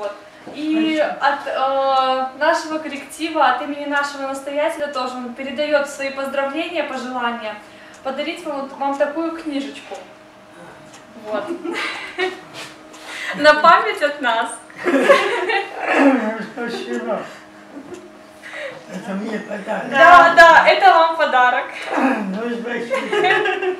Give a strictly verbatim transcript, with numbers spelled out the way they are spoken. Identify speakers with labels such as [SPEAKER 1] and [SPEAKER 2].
[SPEAKER 1] Вот. И от э, нашего коллектива, от имени нашего настоятеля тоже он передает свои поздравления, пожелания, подарить вам, вам такую книжечку. Вот. На память от нас.
[SPEAKER 2] Спасибо. Это мне подарок.
[SPEAKER 1] Да, да, это вам подарок.
[SPEAKER 2] Ну, спасибо.